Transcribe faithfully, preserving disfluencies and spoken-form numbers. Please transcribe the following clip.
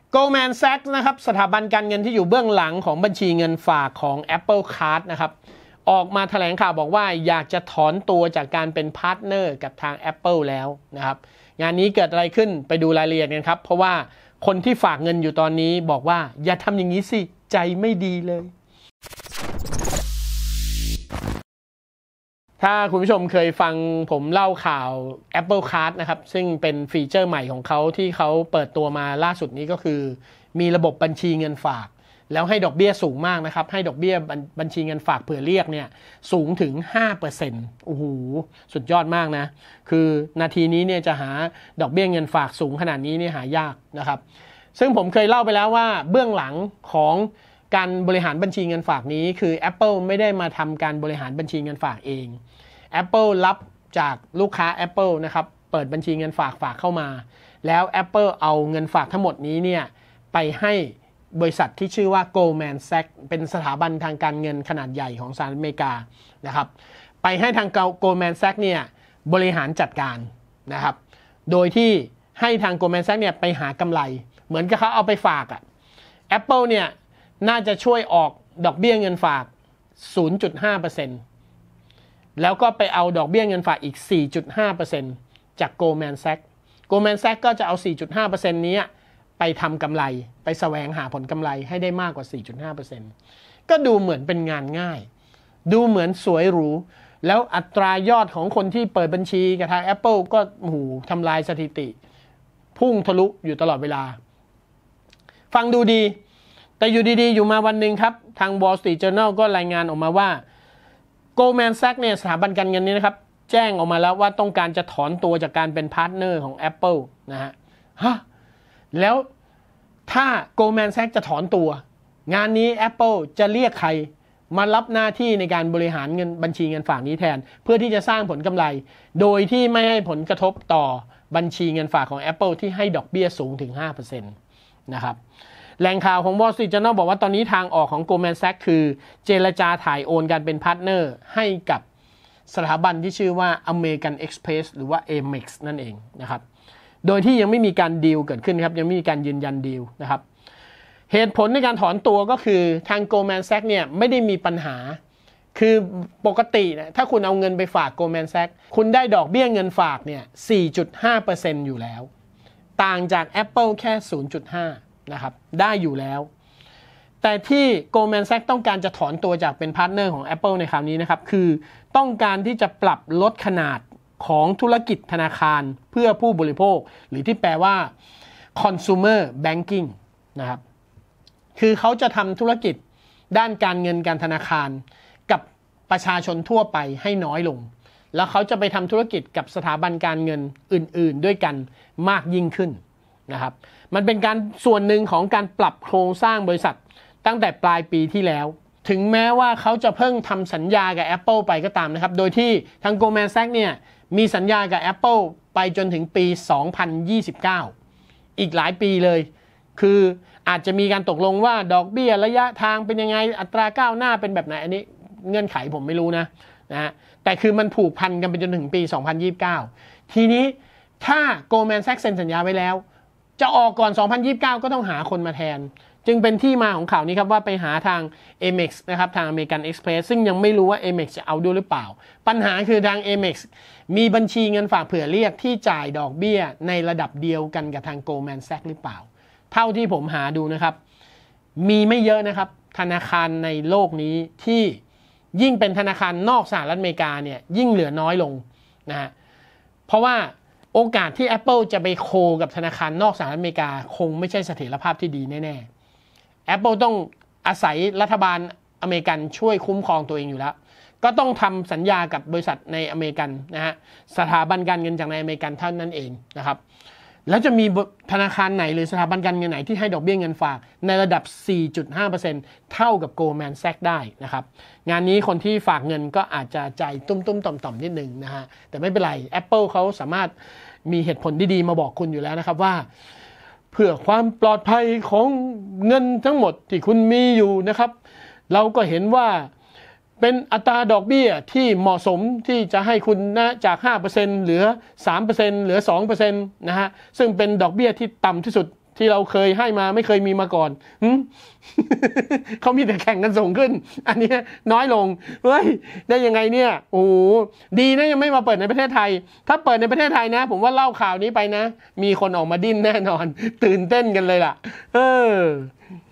Goldman Sachs นะครับสถาบันการเงินที่อยู่เบื้องหลังของบัญชีเงินฝากของ Apple Card นะครับออกมาแถลงข่าวบอกว่าอยากจะถอนตัวจากการเป็นพาร์ทเนอร์กับทาง Apple แล้วนะครับงานนี้เกิดอะไรขึ้นไปดูรายละเอียดกันครับเพราะว่าคนที่ฝากเงินอยู่ตอนนี้บอกว่าอย่าทำอย่างนี้สิใจไม่ดีเลยถ้าคุณผู้ชมเคยฟังผมเล่าข่าว Apple Card นะครับซึ่งเป็นฟีเจอร์ใหม่ของเขาที่เขาเปิดตัวมาล่าสุดนี้ก็คือมีระบบบัญชีเงินฝากแล้วให้ดอกเบี้ยสูงมากนะครับให้ดอกเบี้ยบัญชีเงินฝากเผื่อเรียกเนี่ยสูงถึง ห้าเปอร์เซ็นต์ โอ้โหสุดยอดมากนะคือนาทีนี้เนี่ยจะหาดอกเบี้ยเงินฝากสูงขนาดนี้เนี่ยหายากนะครับซึ่งผมเคยเล่าไปแล้วว่าเบื้องหลังของการบริหารบัญชีเงินฝากนี้คือ Apple ไม่ได้มาทำการบริหารบัญชีเงินฝากเอง Apple รับจากลูกค้า Apple นะครับเปิดบัญชีเงินฝากฝากเข้ามาแล้ว Apple เอาเงินฝากทั้งหมดนี้เนี่ยไปให้บริษัทที่ชื่อว่า Goldman Sachs เป็นสถาบันทางการเงินขนาดใหญ่ของสหรัฐอเมริกานะครับไปให้ทาง Goldman Sachs เนี่ยบริหารจัดการนะครับโดยที่ให้ทาง Goldman Sachs เนี่ยไปหากำไรเหมือนกับเขาเอาไปฝากอะ Apple เนี่ยน่าจะช่วยออกดอกเบี้ยเงินฝาก ศูนย์จุดห้าเปอร์เซ็นต์ แล้วก็ไปเอาดอกเบี้ยเงินฝากอีก สี่จุดห้าเปอร์เซ็นต์ จาก Goldman Sachs Goldman Sachs ก็จะเอา สี่จุดห้าเปอร์เซ็นต์ นี้ไปทำกำไรไปแสวงหาผลกำไรให้ได้มากกว่า สี่จุดห้าเปอร์เซ็นต์ ก็ดูเหมือนเป็นงานง่ายดูเหมือนสวยหรูแล้วอัตรายอดของคนที่เปิดบัญชีกับทาง Apple ก็หูทำลายสถิติพุ่งทะลุอยู่ตลอดเวลาฟังดูดีแต่อยู่ดีๆอยู่มาวันหนึ่งครับทาง Wall Street Journal ก็รายงานออกมาว่า Goldman Sachs เนี่ยสถาบันการเงินนี้นะครับแจ้งออกมาแล้วว่าต้องการจะถอนตัวจากการเป็นพาร์ทเนอร์ของ Apple นะฮะฮะแล้วถ้า Goldman Sachs จะถอนตัวงานนี้ Apple จะเรียกใครมารับหน้าที่ในการบริหารเงินบัญชีเงินฝากนี้แทนเพื่อที่จะสร้างผลกำไรโดยที่ไม่ให้ผลกระทบต่อบัญชีเงินฝากของ Apple ที่ให้ดอกเบี้ยสูงถึง ห้าเปอร์เซ็นต์ นะครับแหล่งข่าวของ Wall Street Journal บอกว่าตอนนี้ทางออกของ Goldman Sachs คือเจรจาถ่ายโอนการเป็นพาร์ทเนอร์ให้กับสถาบันที่ชื่อว่า American Express หรือว่า เอ เม็กซ์ นั่นเองนะครับโดยที่ยังไม่มีการดีลเกิดขึ้นครับยังไม่มีการยืนยันดีลนะครับเหตุผลในการถอนตัวก็คือทาง Goldman Sachs เนี่ยไม่ได้มีปัญหาคือปกตินะถ้าคุณเอาเงินไปฝาก Goldman Sachs คุณได้ดอกเบี้ยเงินฝากเนี่ย สี่จุดห้าเปอร์เซ็นต์ อยู่แล้วต่างจาก Apple แค่ ศูนย์จุดห้า นะครับได้อยู่แล้วแต่ที่ Goldman Sachs ต้องการจะถอนตัวจากเป็นพาร์ทเนอร์ของ Apple ในคราวนี้นะครับคือต้องการที่จะปรับลดขนาดของธุรกิจธนาคารเพื่อผู้บริโภคหรือที่แปลว่า consumer banking นะครับคือเขาจะทำธุรกิจด้านการเงินการธนาคารกับประชาชนทั่วไปให้น้อยลงแล้วเขาจะไปทำธุรกิจกับสถาบันการเงินอื่นๆด้วยกันมากยิ่งขึ้นนะครับมันเป็นการส่วนหนึ่งของการปรับโครงสร้างบริษัทตั้งแต่ปลายปีที่แล้วถึงแม้ว่าเขาจะเพิ่งทำสัญญากับ Apple ไปก็ตามนะครับโดยที่ทาง Goldman Sachs เนี่ยมีสัญญากับ Apple ไปจนถึงปี สองพันยี่สิบเก้า อีกหลายปีเลยคืออาจจะมีการตกลงว่าดอกเบี้ยระยะทางเป็นยังไงอัตราก้าวหน้าเป็นแบบไหนอันนี้เงื่อนไขผมไม่รู้นะนะฮะแต่คือมันผูกพันกันไปจนถึงปี สองพันยี่สิบเก้า ทีนี้ถ้า Goldman Sachs เซ็นสัญญาไว้แล้วจะออกก่อน สองพันยี่สิบเก้า ก็ต้องหาคนมาแทนจึงเป็นที่มาของข่าวนี้ครับว่าไปหาทาง เอ เม็กซ์ นะครับทาง American Express ซึ่งยังไม่รู้ว่า เอ เม็กซ์ จะเอาด้วยหรือเปล่าปัญหาคือทาง เอ เม็กซ์ มีบัญชีเงินฝากเผื่อเรียกที่จ่ายดอกเบี้ยในระดับเดียวกันกับทาง Goldman Sachs หรือเปล่าเท่าที่ผมหาดูนะครับมีไม่เยอะนะครับธนาคารในโลกนี้ที่ยิ่งเป็นธนาคารนอกสหรัฐอเมริกาเนี่ยยิ่งเหลือน้อยลงนะฮะเพราะว่าโอกาสที่ Apple จะไปโคกับธนาคารนอกสหรัฐอเมริกาคงไม่ใช่เสถียรภาพที่ดีแน่ๆ Apple ต้องอาศัยรัฐบาลอเมริกันช่วยคุ้มครองตัวเองอยู่แล้วก็ต้องทำสัญญากับบริษัทในอเมริกันนะฮะสถาบันการเงินจากในอเมริกันเท่านั้นเองนะครับแล้วจะมีธนาคารไหนหรือสถาบันการเงินไหนที่ให้ดอกเบี้ยเงินฝากในระดับ สี่จุดห้าเปอร์เซ็นต์ เท่ากับ Goldman Sachs ได้นะครับงานนี้คนที่ฝากเงินก็อาจจะใจตุ้มๆต่อมๆนิดนึงนะฮะแต่ไม่เป็นไร Apple เขาสามารถมีเหตุผลดีๆมาบอกคุณอยู่แล้วนะครับว่าเพื่อความปลอดภัยของเงินทั้งหมดที่คุณมีอยู่นะครับเราก็เห็นว่าเป็นอัตราดอกเบี้ยที่เหมาะสมที่จะให้คุณนะจาก ห้าเปอร์เซ็นต์ เหลือ สามเปอร์เซ็นต์ เหลือ สองเปอร์เซ็นต์ นะฮะซึ่งเป็นดอกเบี้ยที่ต่ำที่สุดที่เราเคยให้มาไม่เคยมีมาก่อนเขามีแต่แข่งกันส่งขึ้นอันนี้น้อยลงเฮ้ยได้ยังไงเนี่ยโอ้โหดีนะยังไม่มาเปิดในประเทศไทยถ้าเปิดในประเทศไทยนะผมว่าเล่าข่าวนี้ไปนะมีคนออกมาดิ้นแน่นอนตื่นเต้นกันเลยล่ะเออ